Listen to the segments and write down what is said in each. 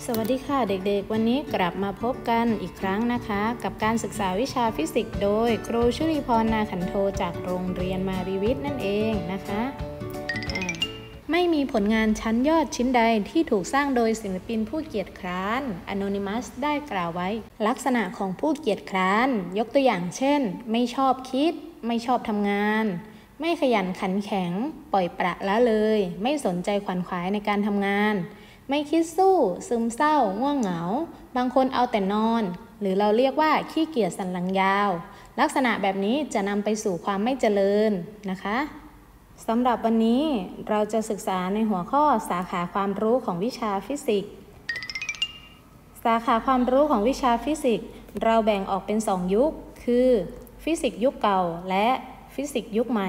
สวัสดีค่ะเด็กๆวันนี้กลับมาพบกันอีกครั้งนะคะกับการศึกษาวิชาฟิสิกส์โดยครูชุลีพรนาขันโทจากโรงเรียนมารีวิทย์นั่นเองนะคะไม่มีผลงานชั้นยอดชิ้นใดที่ถูกสร้างโดยศิลปินผู้เกียจคร้าน Anonymous ได้กล่าวไว้ลักษณะของผู้เกียจคร้านยกตัวอย่างเช่นไม่ชอบคิดไม่ชอบทำงานไม่ขยันขันแข็งปล่อยปละละเลยไม่สนใจขวนขวายในการทำงานไม่คิดสู้ซึมเศร้าง่วงเหงาบางคนเอาแต่นอนหรือเราเรียกว่าขี้เกียจสันหลังยาวลักษณะแบบนี้จะนำไปสู่ความไม่เจริญนะคะสำหรับวันนี้เราจะศึกษาในหัวข้อสาขาความรู้ของวิชาฟิสิกส์สาขาความรู้ของวิชาฟิสิกส์เราแบ่งออกเป็น2ยุคคือฟิสิกส์ยุคเก่าและฟิสิกส์ยุคใหม่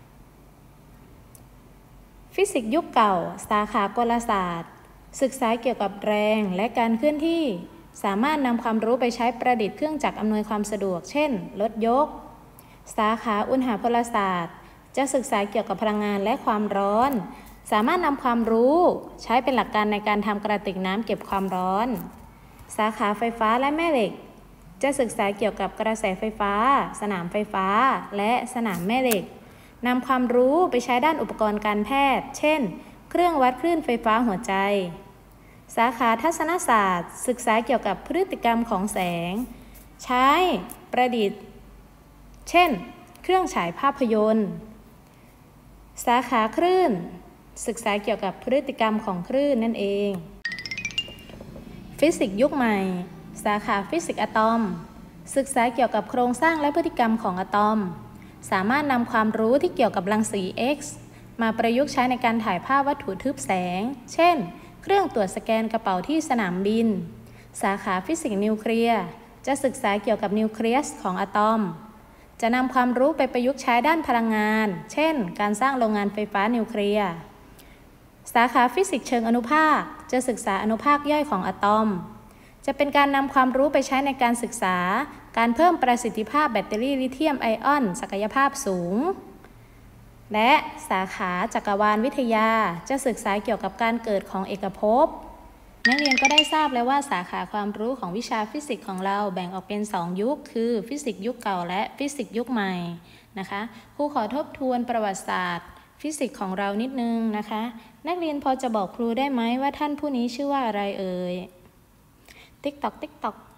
ฟิสิกส์ยุคเก่าสาขากลศาสตร์ศึกษาเกี่ยวกับแรงและการเคลื่อนที่สามารถนำความรู้ไปใช้ประดิษฐ์เครื่องจักรอำนวยความสะดวกเช่นรถยกสาขาอุณหภพลศาสตร์จะศึกษาเกี่ยวกับพลังงานและความร้อนสามารถนำความรู้ใช้เป็นหลักการในการทำกระติกน้ำเก็บความร้อนสาขาไฟฟ้าและแม่เหล็กจะศึกษาเกี่ยวกับกระแสไฟฟ้าสนามไฟฟ้าและสนามแม่เหล็กนำความรู้ไปใช้ด้านอุปกรณ์การแพทย์เช่นเครื่องวัดคลื่นไฟฟ้าหัวใจสาขาทัศนศาสตร์ศึกษาเกี่ยวกับพฤติกรรมของแสงใช้ประดิษฐ์เช่นเครื่องฉายภาพยนตร์สาขาคลื่นศึกษาเกี่ยวกับพฤติกรรมของคลื่นนั่นเองฟิสิกส์ยุคใหม่สาขาฟิสิกส์อะตอมศึกษาเกี่ยวกับโครงสร้างและพฤติกรรมของอะตอมสามารถนำความรู้ที่เกี่ยวกับรังสี X มาประยุกต์ใช้ในการถ่ายภาพวัตถุทึบแสงเช่นเครื่องตรวจสแกนกระเป๋าที่สนามบินสาขาฟิสิกส์นิวเคลียร์จะศึกษาเกี่ยวกับนิวเคลียสของอะตอมจะนำความรู้ไปประยุกต์ใช้ด้านพลังงานเช่นการสร้างโรงงานไฟฟ้านิวเคลียร์สาขาฟิสิกส์เชิงอนุภาคจะศึกษาอนุภาคย่อยของอะตอมจะเป็นการนำความรู้ไปใช้ในการศึกษาการเพิ่มประสิทธิภาพแบตเตอรี่ลิเธียมไอออนศักยภาพสูงและสาขาจักรวาลวิทยาจะศึกษาเกี่ยวกับการเกิดของเอกภพนักเรียนก็ได้ทราบแล้วว่าสาขาความรู้ของวิชาฟิสิกส์ของเราแบ่งออกเป็น2ยุคคือฟิสิกส์ยุคเก่าและฟิสิกส์ยุคใหม่นะคะครูขอทบทวนประวัติศาสตร์ฟิสิกส์ของเรานิดนึงนะคะนักเรียนพอจะบอกครูได้ไหมว่าท่านผู้นี้ชื่อว่าอะไรเอ่ยติ๊กตอกติ๊กตอก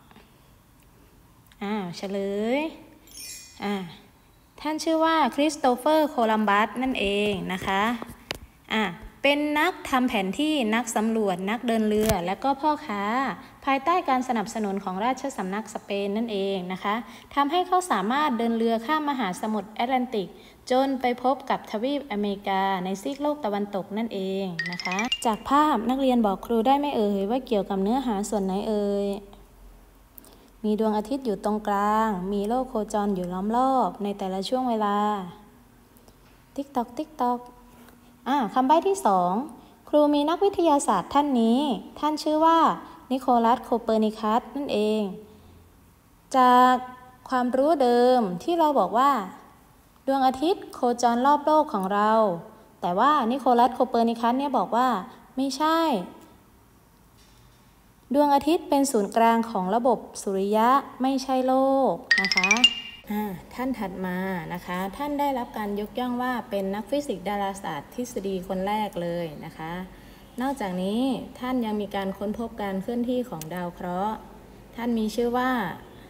เฉลยท่านชื่อว่าคริสโตเฟอร์โคลัมบัสนั่นเองนะคะเป็นนักทำแผนที่นักสำรวจนักเดินเรือและก็พ่อค้าภายใต้การสนับสนุนของราชสำนักสเปนนั่นเองนะคะทำให้เขาสามารถเดินเรือข้ามมหาสมุทรแอตแลนติกจนไปพบกับทวีปอเมริกาในซีกโลกตะวันตกนั่นเองนะคะจากภาพนักเรียนบอกครูได้ไหมเอ่ยว่าเกี่ยวกับเนื้อหาส่วนไหนเอ่ยมีดวงอาทิตย์อยู่ตรงกลางมีโลกโคจรอยู่ล้อมรอบในแต่ละช่วงเวลาติ๊กตอกติ๊กตอกคำใบ้ที่2ครูมีนักวิทยาศาสตร์ท่านนี้ท่านชื่อว่านิโคลัสโคเปอร์นิคัสนั่นเองจากความรู้เดิมที่เราบอกว่าดวงอาทิตย์โคจรรอบโลกของเราแต่ว่านิโคลัสโคเปอร์นิคัสเนี่ยบอกว่าไม่ใช่ดวงอาทิตย์เป็นศูนย์กลางของระบบสุริยะไม่ใช่โลกนะคะท่านถัดมานะคะท่านได้รับการยกย่องว่าเป็นนักฟิสิกส์ดาราศาสตร์ทฤษฎีคนแรกเลยนะคะนอกจากนี้ท่านยังมีการค้นพบการเคลื่อนที่ของดาวเคราะห์ท่านมีชื่อว่า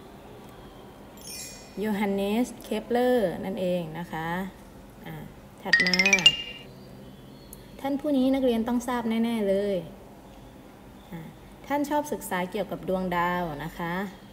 โยฮันเนสเคปเลอร์นั่นเองนะคะถัดมาท่านผู้นี้นักเรียนต้องทราบแน่ๆเลยท่านชอบศึกษาเกี่ยวกับดวงดาวนะคะ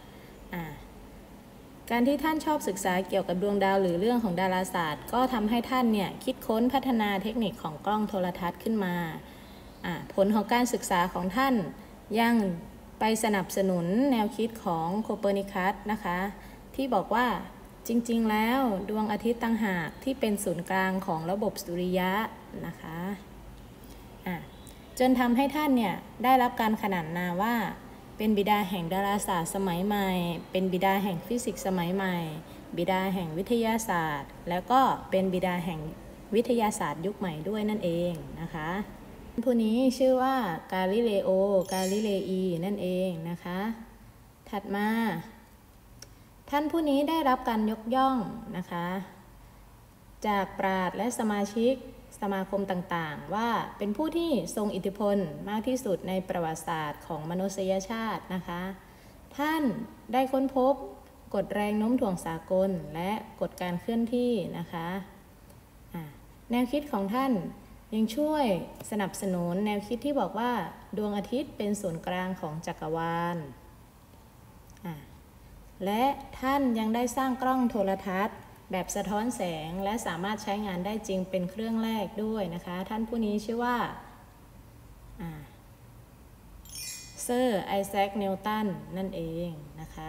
การที่ท่านชอบศึกษาเกี่ยวกับดวงดาวหรือเรื่องของดาราศาสตร์ก็ทำให้ท่านเนี่ยคิดค้นพัฒนาเทคนิคของกล้องโทรทัศน์ขึ้นมาผลของการศึกษาของท่านยังไปสนับสนุนแนวคิดของโคเปอร์นิคัสนะคะที่บอกว่าจริงๆแล้วดวงอาทิตย์ต่างหากที่เป็นศูนย์กลางของระบบสุริยะนะคะจนทำให้ท่านเนี่ยได้รับการขนานนามว่าเป็นบิดาแห่งดาราศาสตร์สมัยใหม่เป็นบิดาแห่งฟิสิกส์สมัยใหม่บิดาแห่งวิทยาศาสตร์แล้วก็เป็นบิดาแห่งวิทยาศาสตร์ยุคใหม่ด้วยนั่นเองนะคะผู้นี้ชื่อว่ากาลิเลโอกาลิเลอีนั่นเองนะคะถัดมาท่านผู้นี้ได้รับการยกย่องนะคะจากปราชญ์และสมาชิกสมาคมต่างๆว่าเป็นผู้ที่ทรงอิทธิพลมากที่สุดในประวัติศาสตร์ของมนุษยชาตินะคะท่านได้ค้นพบกฎแรงโน้มถ่วงสากลและกฎการเคลื่อนที่นะคะแนวคิดของท่านยังช่วยสนับสนุนแนวคิดที่บอกว่าดวงอาทิตย์เป็นศูนย์กลางของจักรวาลและท่านยังได้สร้างกล้องโทรทัศน์แบบสะท้อนแสงและสามารถใช้งานได้จริงเป็นเครื่องแรกด้วยนะคะท่านผู้นี้ชื่อว่าเซอร์ไอแซคนิวตันนั่นเองนะคะ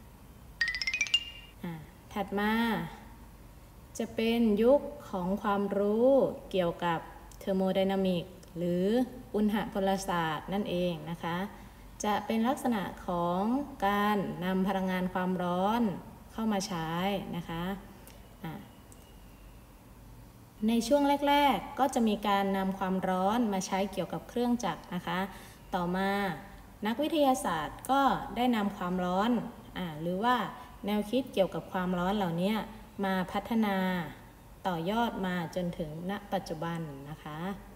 ถัดมาจะเป็นยุคของความรู้เกี่ยวกับเทอร์โมไดนามิกหรืออุณหพลศาสตร์นั่นเองนะคะจะเป็นลักษณะของการนำพลังงานความร้อนเข้ามาใช้นะคะในช่วงแรกๆก็จะมีการนำความร้อนมาใช้เกี่ยวกับเครื่องจักรนะคะต่อมานักวิทยาศาสตร์ก็ได้นำความร้อนหรือว่าแนวคิดเกี่ยวกับความร้อนเหล่านี้มาพัฒนาต่อยอดมาจนถึงณปัจจุบันนะคะ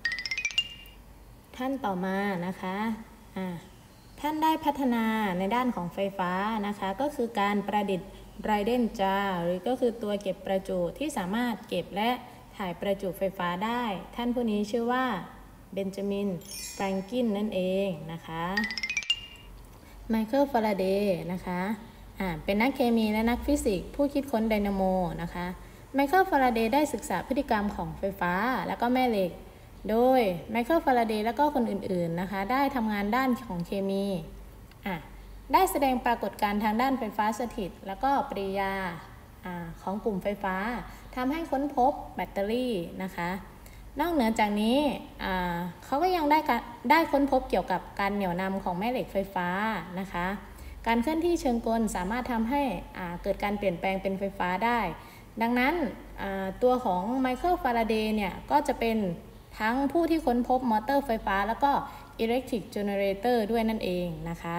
ท่านต่อมานะคะท่านได้พัฒนาในด้านของไฟฟ้านะคะก็คือการประดิษฐ์ไรเดนจาร์หรือก็คือตัวเก็บประจุที่สามารถเก็บและถ่ายประจุไฟฟ้าได้ท่านผู้นี้ชื่อว่าเบนจามินแฟรงกินนั่นเองนะคะไมเคิลฟาราเดย์นะคะเป็นนักเคมีและนักฟิสิกส์ผู้คิดค้นไดนาโมนะคะไมเคิลฟาราเดย์ได้ศึกษาพฤติกรรมของไฟฟ้าและก็แม่เหล็กโดยไมเคิลฟาราเดย์และก็คนอื่นๆนะคะได้ทำงานด้านของเคมีได้แสดงปรากฏการณ์ทางด้านไฟฟ้าสถิตและก็ปฏิกิริยาของกลุ่มไฟฟ้าทำให้ค้นพบแบตเตอรี่นะคะนอกเหนือจากนี้เขาก็ยังได้ค้นพบเกี่ยวกับการเหนี่ยวนำของแม่เหล็กไฟฟ้านะคะการเคลื่อนที่เชิงกลสามารถทำให้เกิดการเปลี่ยนแปลงเป็นไฟฟ้าได้ดังนั้นตัวของไมเคิลฟาราเดย์เนี่ยก็จะเป็นทั้งผู้ที่ค้นพบมอเตอร์ไฟฟ้าแล้วก็อิเล็กทริกเจเนเรเตอร์ด้วยนั่นเองนะคะ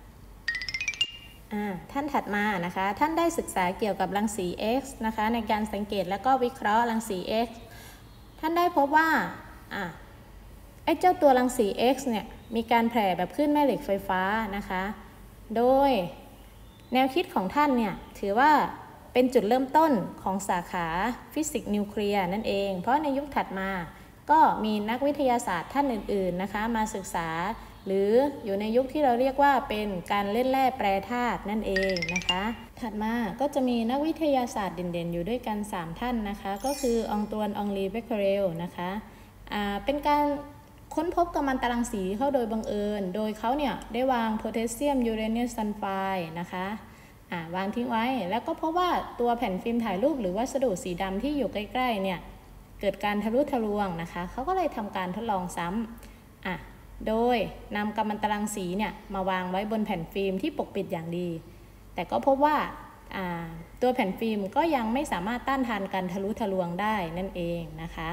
ท่านถัดมานะคะท่านได้ศึกษาเกี่ยวกับรังสี X นะคะในการสังเกตและก็วิเคราะห์รังสี X ท่านได้พบว่าไอ้เจ้าตัวรังสี X เนี่ยมีการแผ่แบบคลื่นแม่เหล็กไฟฟ้านะคะโดยแนวคิดของท่านเนี่ยถือว่าเป็นจุดเริ่มต้นของสาขาฟิสิกส์นิวเคลียร์นั่นเองเพราะในยุคถัดมาก็มีนักวิทยาศาสตร์ท่านอื่นๆนะคะมาศึกษาหรืออยู่ในยุคที่เราเรียกว่าเป็นการเล่นแร่แปรธาตุนั่นเองนะคะถัดมาก็จะมีนักวิทยาศาสตร์เด่นๆอยู่ด้วยกัน3ท่านนะคะก็คือองตวนองลีเบคเคอเรลนะคะเป็นการค้นพบกัมมันตรังสีเข้าโดยบังเอิญโดยเขาเนี่ยได้วางโพแทสเซียมยูเรเนียมซัลไฟด์นะคะวางทิ้งไว้แล้วก็พบว่าตัวแผ่นฟิล์มถ่ายรูปหรือวัสดุสีดำที่อยู่ใกล้ๆเนี่ยเกิดการทะลุทะลวงนะคะเขาก็เลยทำการทดลองซ้ำโดยนำกัมมันตรังสีเนี่ยมาวางไว้บนแผ่นฟิล์มที่ปกปิดอย่างดีแต่ก็พบว่าตัวแผ่นฟิล์มก็ยังไม่สามารถต้านทานการทะลุทะลวงได้นั่นเองนะคะ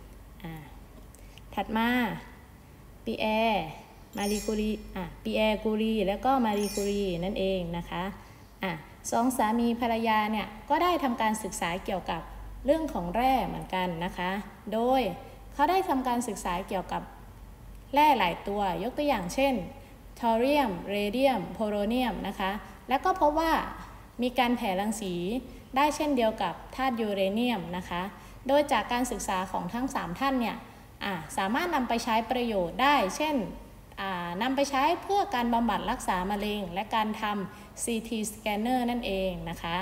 ถัดมาปีแอร์มารีคูรีปีแอร์กูรีและก็มารีคูรีนั่นเองนะคะสองสามีภรรยาเนี่ยก็ได้ทำการศึกษาเกี่ยวกับเรื่องของแร่เหมือนกันนะคะโดยเขาได้ทำการศึกษาเกี่ยวกับแร่หลายตัวยกตัวอย่างเช่นทอเรียมเรเดียมโพโลเนียมนะคะและก็พบว่ามีการแผ่รังสีได้เช่นเดียวกับธาตุยูเรเนียมนะคะโดยจากการศึกษาของทั้ง3ท่านเนี่ยสามารถนำไปใช้ประโยชน์ได้เช่นนำไปใช้เพื่อการบำบัดรักษามะเร็งและการทำ CT scanner นั่นเองนะคะ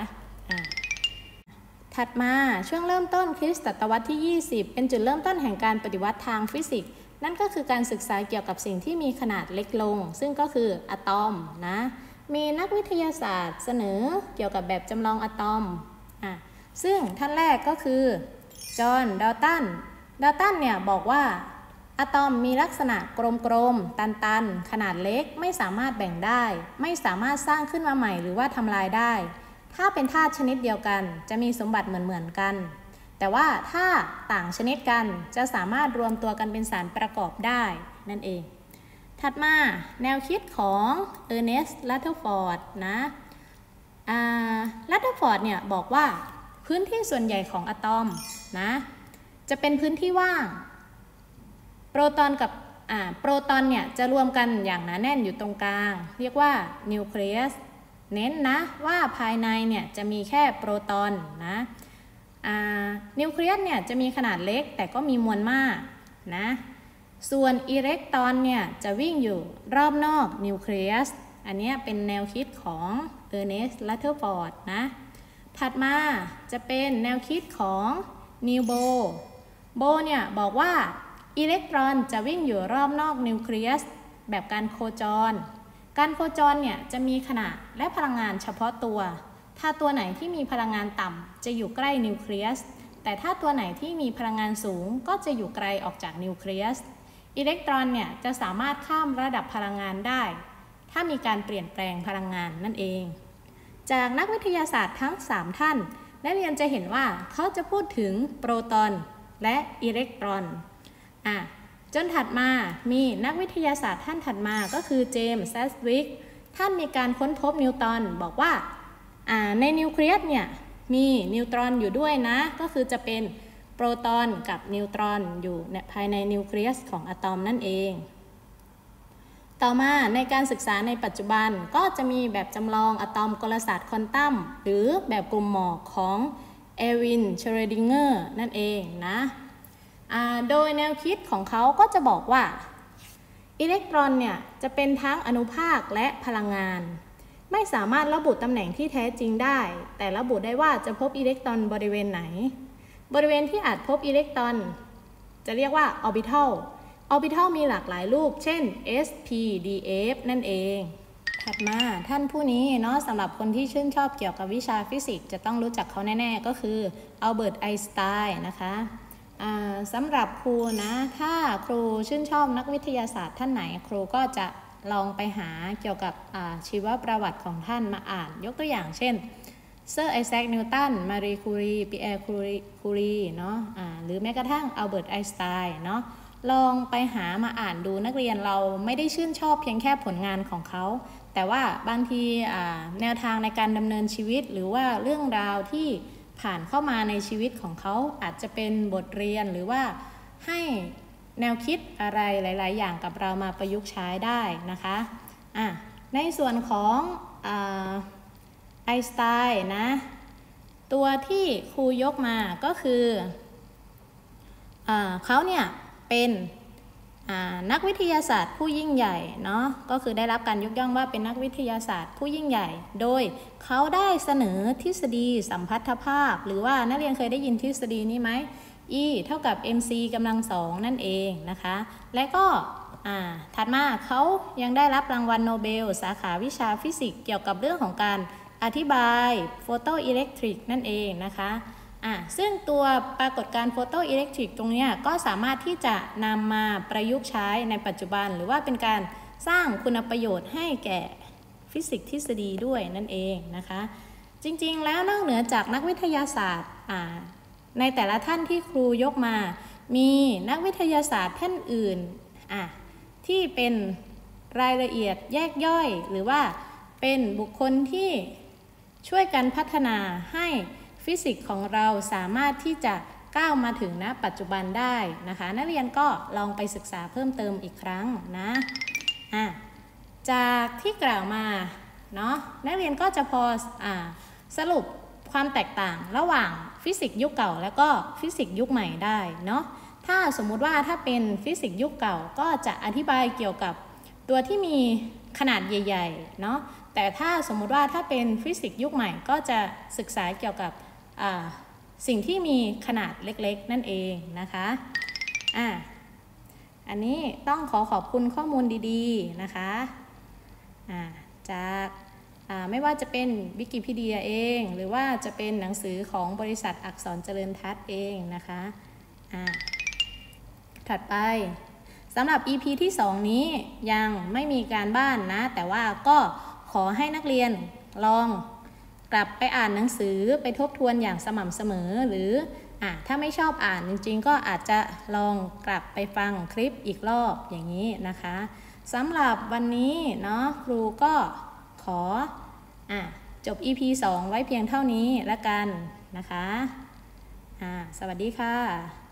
ถัดมาช่วงเริ่มต้นคริสตศตวรรษที่20เป็นจุดเริ่มต้นแห่งการปฏิวัติทางฟิสิกส์นั่นก็คือการศึกษาเกี่ยวกับสิ่งที่มีขนาดเล็กลงซึ่งก็คืออะตอมนะมีนักวิทยาศาสตร์เสนอเกี่ยวกับแบบจำลองอะตอมซึ่งท่านแรกก็คือจอห์นดัลตันเนี่ยบอกว่าอะตอมมีลักษณะกลมๆตันๆขนาดเล็กไม่สามารถแบ่งได้ไม่สามารถสร้างขึ้นมาใหม่หรือว่าทำลายได้ถ้าเป็นธาตุชนิดเดียวกันจะมีสมบัติเหมือนกันแต่ว่าถ้าต่างชนิดกันจะสามารถรวมตัวกันเป็นสารประกอบได้นั่นเองถัดมาแนวคิดของเออร์เนสต์ รัตเทอร์ฟอร์ดนะรัตเทอร์ฟอร์ดเนี่ยบอกว่าพื้นที่ส่วนใหญ่ของอะตอมนะจะเป็นพื้นที่ว่างโปรตอนกับโปรตอนเนี่ยจะรวมกันอย่างหนาแน่นอยู่ตรงกลางเรียกว่านิวเคลียสเน้นนะว่าภายในเนี่ยจะมีแค่โปรตอนนะนิวเคลียสเนี่ยจะมีขนาดเล็กแต่ก็มีมวลมากนะส่วนอิเล็กตรอนเนี่ยจะวิ่งอยู่รอบนอกนิวเคลียสอันนี้เป็นแนวคิดของเออร์เนสต์ รัตเทอร์ฟอร์ดนะถัดมาจะเป็นแนวคิดของนิวโบเนี่ยบอกว่าอิเล็กตรอนจะวิ่งอยู่รอบนอกนิวเคลียสแบบการโคจรเนี่ยจะมีขนาดและพลังงานเฉพาะตัวถ้าตัวไหนที่มีพลังงานต่ำจะอยู่ใกล้นิวเคลียสแต่ถ้าตัวไหนที่มีพลังงานสูงก็จะอยู่ไกลออกจากนิวเคลียสอิเล็กตรอนเนี่ยจะสามารถข้ามระดับพลังงานได้ถ้ามีการเปลี่ยนแปลงพลังงานนั่นเองจากนักวิทยาศาสตร์ทั้ง3ท่านนักเรียนจะเห็นว่าเขาจะพูดถึงโปรตอนและอิเล็กตรอนจนถัดมามีนักวิทยาศาสตร์ท่านถัดมาก็คือเจมส์ แซสวิกท่านมีการค้นพบนิวตรอนบอกว่าในนิวเคลียสเนี่ยมีนิวตรอนอยู่ด้วยนะก็คือจะเป็นโปรตอนกับนิวตรอนอยู่ภายในนิวเคลียสของอะตอมนั่นเองต่อมาในการศึกษาในปัจจุบันก็จะมีแบบจำลองอะตอมกลศาสตร์ควอนตัมหรือแบบกลุ่มหมอกของเอร์วิน เชเรดิงเกอร์นั่นเองนะโดยแนวคิดของเขาก็จะบอกว่าอิเล็กตรอนเนี่ยจะเป็นทั้งอนุภาคและพลังงานไม่สามารถระบุตำแหน่งที่แท้จริงได้แต่ระบุได้ว่าจะพบอิเล็กตรอนบริเวณไหนบริเวณที่อาจพบอิเล็กตรอนจะเรียกว่าออร์บิทัลมีหลากหลายรูปเช่น s p d f นั่นเองถัดมาท่านผู้นี้เนาะสำหรับคนที่ชื่นชอบเกี่ยวกับวิชาฟิสิกส์จะต้องรู้จักเขาแน่ๆก็คืออัลเบิร์ต ไอน์สไตน์นะคะสำหรับครูนะถ้าครูชื่นชอบนักวิทยาศาสตร์ท่านไหนครูก็จะลองไปหาเกี่ยวกับชีวประวัติของท่านมาอ่านยกตัวอย่างเช่นเซอร์ไอแซค นิวตัน มารี คูรี ปีแอร์ คูรีเนาะหรือแม้กระทั่งอัลเบิร์ต ไอน์สไตน์เนาะลองไปหามาอ่านดูนักเรียนเราไม่ได้ชื่นชอบเพียงแค่ผลงานของเขาแต่ว่าบางทีแนวทางในการดำเนินชีวิตหรือว่าเรื่องราวที่ผ่านเข้ามาในชีวิตของเขาอาจจะเป็นบทเรียนหรือว่าให้แนวคิดอะไรหลายๆอย่างกับเรามาประยุกต์ใช้ได้นะคะในส่วนของไอน์สไตน์นะตัวที่ครูยกมาก็คือเขาเนี่ยเป็นนักวิทยาศาสตร์ผู้ยิ่งใหญ่เนาะก็คือได้รับการยกย่องว่าเป็นนักวิทยาศาสตร์ผู้ยิ่งใหญ่โดยเขาได้เสนอทฤษฎีสัมพัทธภาพหรือว่านักเรียนเคยได้ยินทฤษฎีนี้ไหม E เท่ากับ mc กำลัง2นั่นเองนะคะและก็ถัดมาเขายังได้รับรางวัลโนเบลสาขาวิชาฟิสิกส์เกี่ยวกับเรื่องของการอธิบายโฟโตอิเล็กทริกนั่นเองนะคะซึ่งตัวปรากฏการณ์โฟโตอิเล็กทริกตรงนี้ก็สามารถที่จะนำมาประยุกต์ใช้ในปัจจุบันหรือว่าเป็นการสร้างคุณประโยชน์ให้แก่ฟิสิกส์ทฤษฎีด้วยนั่นเองนะคะจริงๆแล้วนอกเหนือจากนักวิทยาศาสตร์ในแต่ละท่านที่ครูยกมามีนักวิทยาศาสตร์ท่านอื่นที่เป็นรายละเอียดแยกย่อยหรือว่าเป็นบุคคลที่ช่วยกันพัฒนาให้ฟิสิกส์ของเราสามารถที่จะก้าวมาถึงณปัจจุบันได้นะคะนักเรียนก็ลองไปศึกษาเพิ่มเติมอีกครั้งนะจากที่กล่าวมาเนาะนักเรียนก็จะพอสรุปความแตกต่างระหว่างฟิสิกส์ยุคเก่าและก็ฟิสิกส์ยุคใหม่ได้เนาะถ้าสมมุติว่าถ้าเป็นฟิสิกส์ยุคเก่าก็จะอธิบายเกี่ยวกับตัวที่มีขนาดใหญ่ๆเนาะแต่ถ้าสมมุติว่าถ้าเป็นฟิสิกส์ยุคใหม่ก็จะศึกษาเกี่ยวกับสิ่งที่มีขนาดเล็กๆนั่นเองนะคะอันนี้ต้องขอบคุณข้อมูลดีๆนะคะจากไม่ว่าจะเป็นวิกิพีเดียเองหรือว่าจะเป็นหนังสือของบริษัทอักษรเจริญทัศน์เองนะคะถัดไปสำหรับ EP ที่2นี้ยังไม่มีการบ้านนะแต่ว่าก็ขอให้นักเรียนลองกลับไปอ่านหนังสือไปทบทวนอย่างสม่ำเสมอหรือถ้าไม่ชอบอ่านจริงๆก็อาจจะลองกลับไปฟังคลิปอีกรอบอย่างนี้นะคะสำหรับวันนี้เนาะครูก็ขอจบ EP 2 ไว้เพียงเท่านี้ละกันนะคะสวัสดีค่ะ